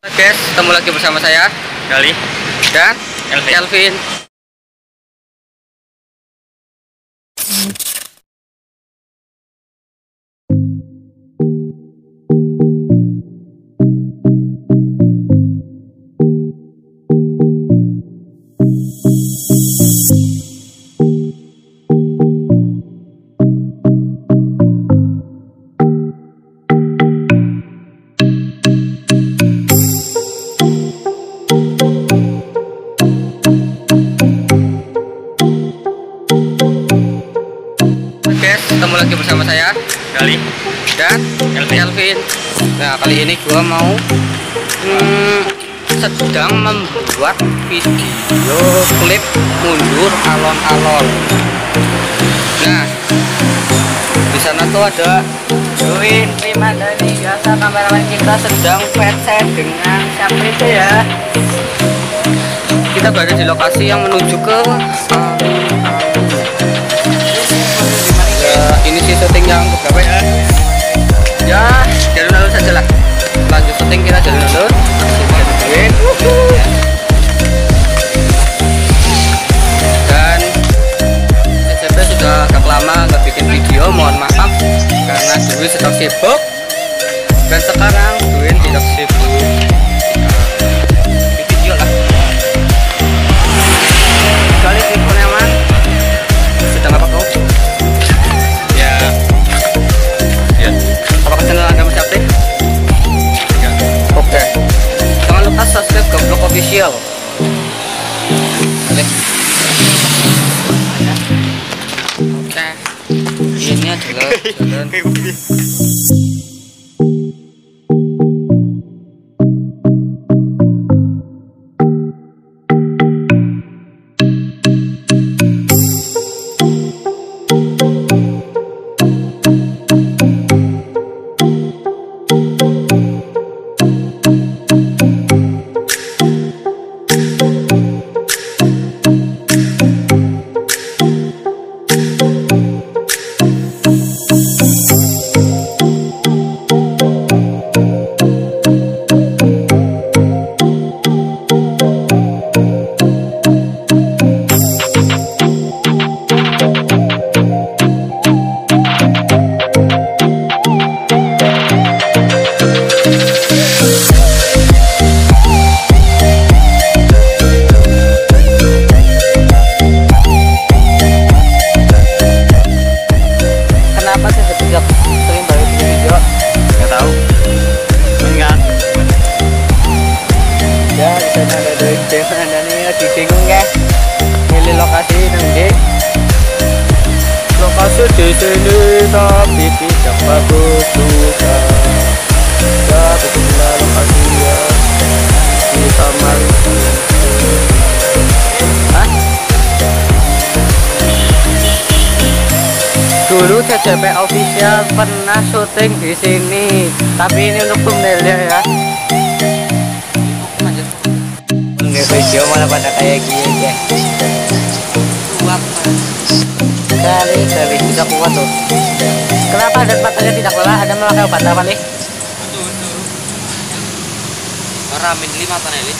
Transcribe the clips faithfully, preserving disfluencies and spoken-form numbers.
Halo guys, ketemu lagi bersama saya Gali dan Elvin. Kelvin. Guys, ketemu lagi bersama saya Gali dan Elvin. Kelvin. Nah, kali ini gua mau hmm, sedang membuat video klip mundur alon-alon. Nah, di sana tuh ada Duin Primadani, biasa kameramen kita sedang pet-set dengan siapa itu ya. Kita berada di lokasi yang menuju ke ya, ini sih syuting yang berapa ya? Ya, jalur alur saja lah. Lanjut syuting kita jalur alur. Dan S C P sudah agak lama nggak bikin video, mohon maaf karena Duin sedang sibuk dan sekarang Duin tidak sibuk di video lah. Kali ini Kurniawan sedang apa kau? Ya. Ya. Apakah channel Anda masih aktif? Ya. Oke. Jangan lupa subscribe ke Vlog Official. Oke. Oke. Ini adalah jalan. Lokasi di sini tapi tidak bagus juga. Ya begitulah lokasi ya di Samarinda. Hah? Dulu C C P official pernah syuting di sini, tapi ini untuk thumbnailnya ya. Nggak video malah pada kayak gini ya. Kali kali bisa kuat tuh. Kenapa dan matanya tidak lelah? Ada memakai obat apa nih? Ramin lima taneli.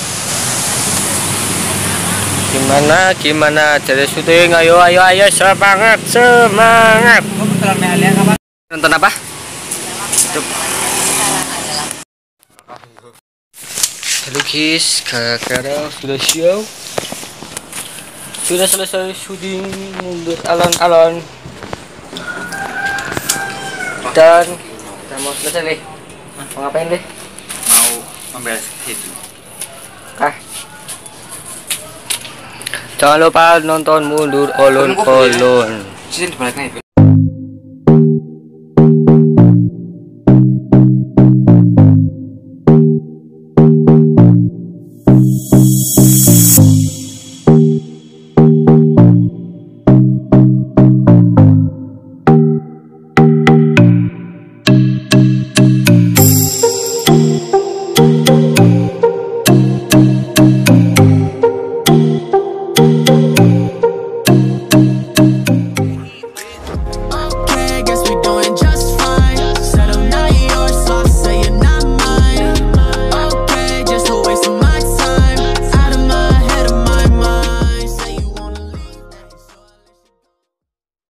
Gimana gimana jadi syuting? Ayo ayo ayo semangat semangat. Nonton apa? Halo guys, gara-gara sudah show. Sudah selesai syuting mundur alon-alon dan kita mau selesai nih. Mau ngapain deh? Mau memberes itu. Kah? Jangan lupa nonton mundur alon-alon. Sini dibaliknya itu.